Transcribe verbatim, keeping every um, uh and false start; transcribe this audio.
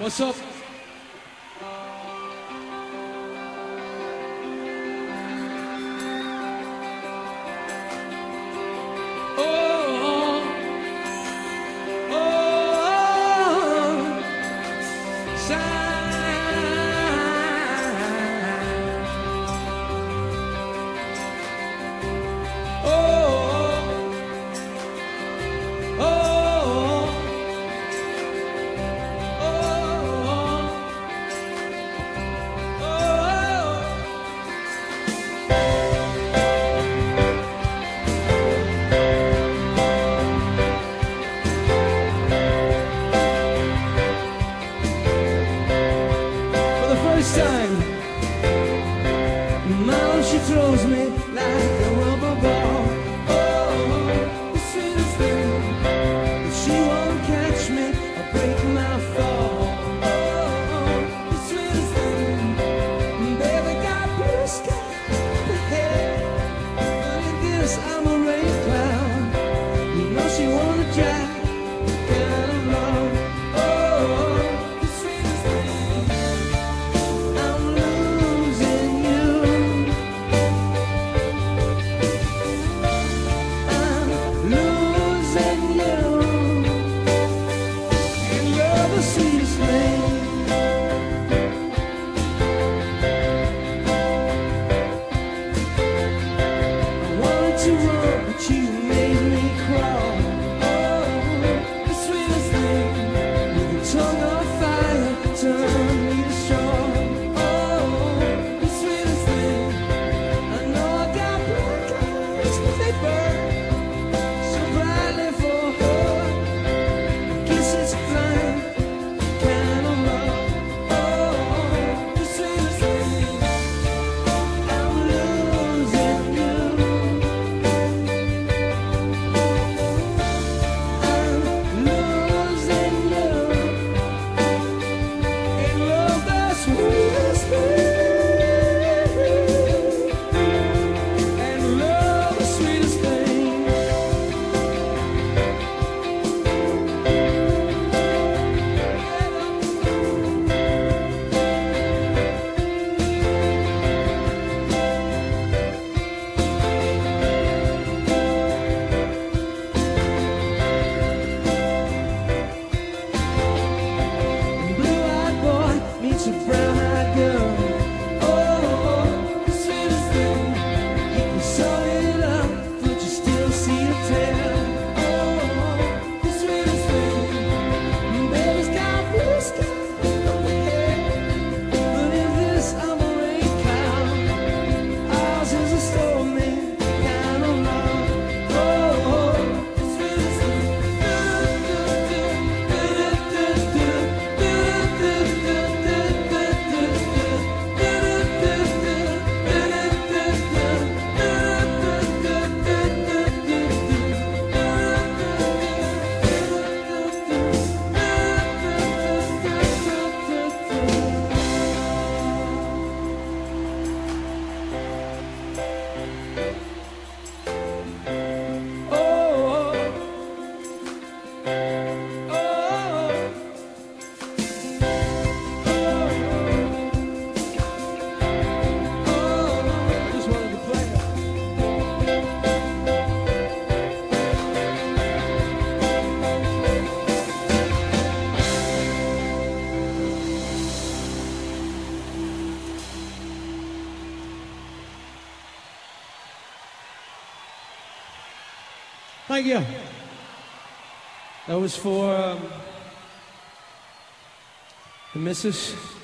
What's up? Time. Mom, she throws me like a rubber ball. Oh, the sweetest thing, but she won't catch me or break my fall. Oh, the sweetest thing, baby got blue sky ahead. But in this I'm a rain cloud. You know she wanna jack kind of love. Oh, the sweetest thing. Thank you. That was for um, the missus.